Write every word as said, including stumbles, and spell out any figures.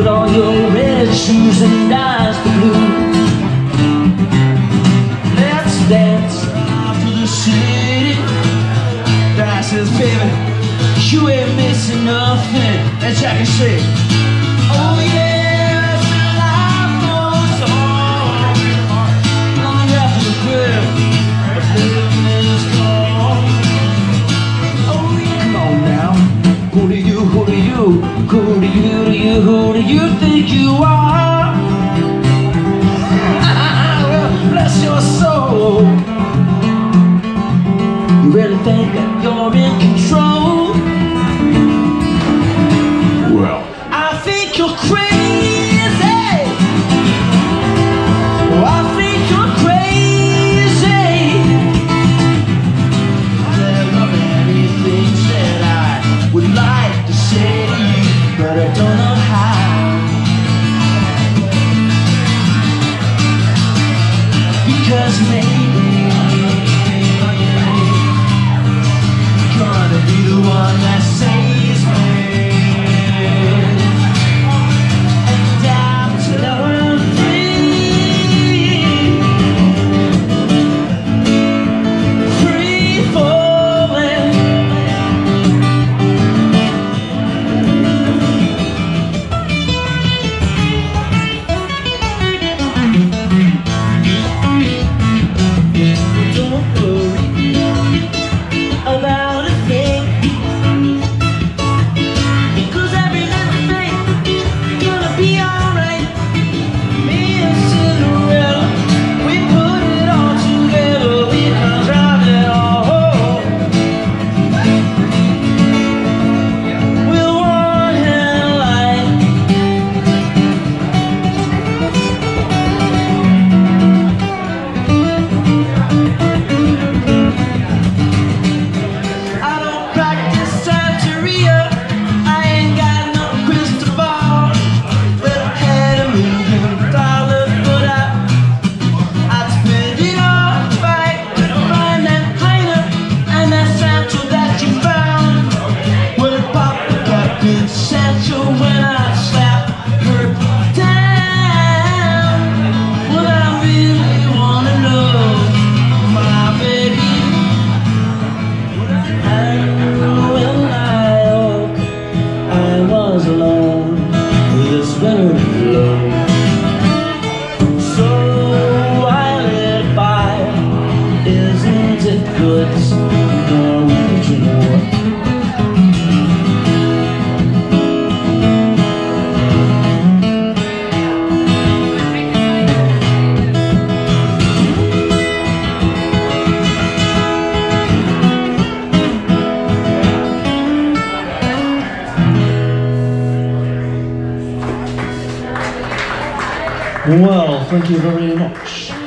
Put on your red shoes and dance the blues. Let's dance to the city. Dance says, baby, you ain't missing nothing. And Jack can say, oh yeah, life goes on. Long after the grave, the living is gone. Oh yeah, come on now. Who do you, who do you, who do you, do you, who do you think you are? Well, bless your soul. You really think that you're in control? Well, I think you're crazy. Oh, I think you're crazy. There are many things that I would like to say to you, but I don't know how. Because maybe you're gonna be the one that saves me. And I'm so free, free falling. Don't worry about a thing, because every little thing gonna be alright. Me and Cinderella, we put it all together. We can drive it all home with one hand light. I don't practice Santeria. I ain't got no crystal ball. But I had a million dollars, but I I'd spend it all if I could find that cleaner and that Sancho that you found. Well, it popped the Captain Sancho when I slapped her down. Well, I really wanna know, my baby. When I awoke, I was alone with this winter alone. So I let by. Isn't it good, Norwegian war? Well, thank you very much.